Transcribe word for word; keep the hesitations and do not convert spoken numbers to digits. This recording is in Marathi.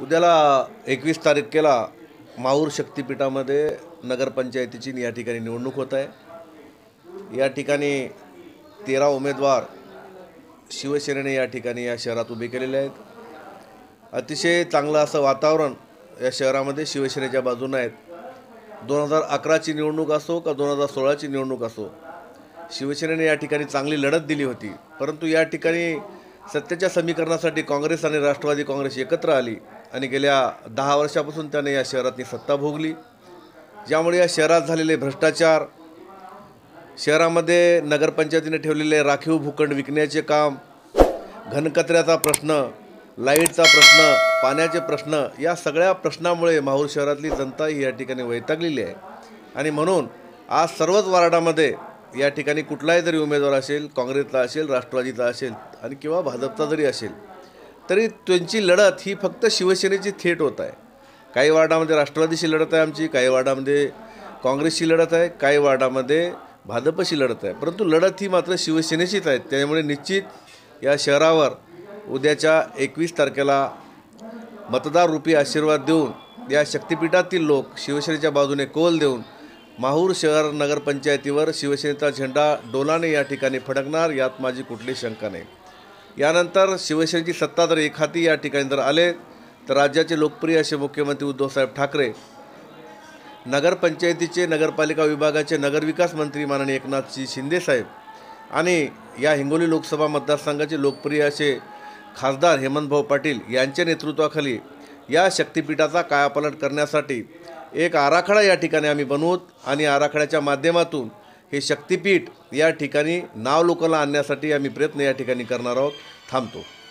उद्याला एकवीस तारखेला माहूर शक्तिपीठामध्ये नगरपंचायतीची या ठिकाणी निवडणूक होत आहे। या ठिकाणी तेरा उमेदवार शिवसेनेने या ठिकाणी या शहरात उभे केलेले आहेत। अतिशय चांगलं असं वातावरण या शहरामध्ये शिवसेनेच्या बाजूने आहे। दोन हजार अकराची निवडणूक असो का दोन हजार सोळाची निवडणूक असो, शिवसेनेने या ठिकाणी चांगली लढत दिली होती। परंतु या ठिकाणी सत्तेच्या समीकरणासाठी काँग्रेस आणि राष्ट्रवादी काँग्रेस एकत्र आली आणि गेल्या दहा वर्षापासून त्याने या शहरातली सत्ता भोगली, ज्यामुळे या शहरात झालेले भ्रष्टाचार, शहरामध्ये नगरपंचायतीने ठेवलेले राखीव भूखंड विकण्याचे काम, घनकचऱ्याचा प्रश्न, लाईटचा प्रश्न, पाण्याचे प्रश्न, या सगळ्या प्रश्नामुळे माहूर शहरातली जनता ही या ठिकाणी वैतागलेली आहे। आणि म्हणून आज सर्वच वार्डामध्ये या ठिकाणी कुठलाही जरी उमेदवार असेल, काँग्रेसचा असेल, राष्ट्रवादीचा असेल आणि किंवा भाजपचा जरी असेल, तरी त्यांची लढत ही फक्त शिवसेनेची थेट होत आहे। काही वार्डामध्ये राष्ट्रवादीशी लढत आहे आमची, काही वार्डामध्ये काँग्रेसशी लढत आहे, काही वार्डामध्ये भाजपशी लढत आहे, परंतु लढत ही मात्र शिवसेनेचीच आहे। त्यामुळे निश्चित या शहरावर उद्याच्या एकवीस तारखेला मतदार रूपी आशीर्वाद देऊन या शक्तिपीठातील लोक शिवसेनेच्या बाजूने कौल देऊन माहूर शहर नगरपंचायतीवर शिवसेनेचा झेंडा डोलाने या ठिकाणी फडकणार, यात माझी कुठली शंका नाही। यानंतर शिवसेनेची सत्ता जर एखादी या ठिकाणी जर आले तर राज्याचे लोकप्रिय असे मुख्यमंत्री उद्धवसाहेब ठाकरे, नगरपंचायतीचे नगरपालिका विभागाचे नगरविकास मंत्री माननीय एकनाथजी शिंदेसाहेब आणि या हिंगोली लोकसभा मतदारसंघाचे लोकप्रिय असे खासदार हेमंतभाऊ पाटील यांच्या नेतृत्वाखाली या शक्तिपीठाचा कायापालट करण्यासाठी एक आराखडा या ठिकाणी आम्ही बनवूत आणि आराखड्याच्या माध्यमातून हे शक्तिपीठ या ठिकाणी नाव लोकांना आणण्यासाठी आम्ही प्रयत्न या ठिकाणी करणार आहोत। थांबतो।